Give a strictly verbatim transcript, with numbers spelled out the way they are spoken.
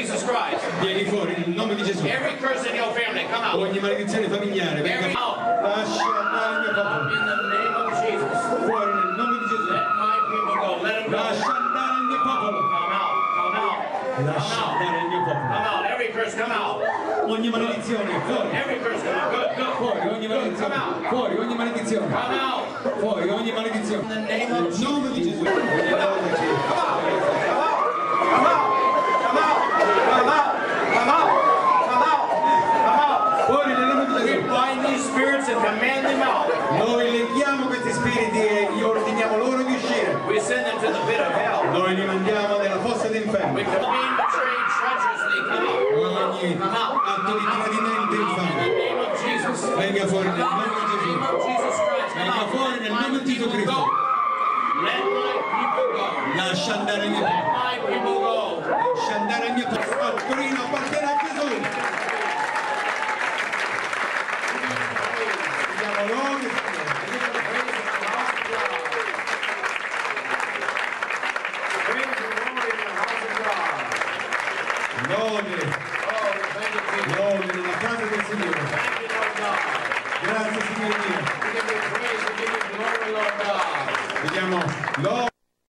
Jesus Christ. Vieni fuori nel nome di Gesù. Every curse in your family, come out. Ogni maledizione familiare, venga Every out. lascia andare il mio popolo. In the name of Jesus. Fuori nel nome di Gesù. Let my people go. Let them go. Lascia andare il mio popolo. Come out. Come out. Lascia andare il mio popolo. Come out. Every curse, come out. Ogni maledizione, fuori. Every curse, come out. Good, good. Fuori ogni maledizione. Fuori ogni maledizione. Come out. Fuori ogni maledizione. In the name of Nel nome di Gesù. Fuori nel nome di We Gesù. bind these spirits and command them out. Noi leghiamo questi spiriti e gli ordiniamo loro di uscire. We send them to the pit of hell. Noi li mandiamo nella fossa d'inferno. We command betrayed treacherously. Come out. Ogni Come out. atto di tradimento In the infame. name of Jesus. Venga fuori nel nome di In the Gesù. name of Jesus Christ. Come Venga out. fuori nel Let nome my di Gesù people Cristo. go. Let my people go. Lascia andare il mio Let popolo. my people go. Lascia andare il mio popolo. Il Torino appartiene a Gesù. Diamo lode. Lode. Lode nella casa del Signore. Grazie Signore Dio. Vediamo lode.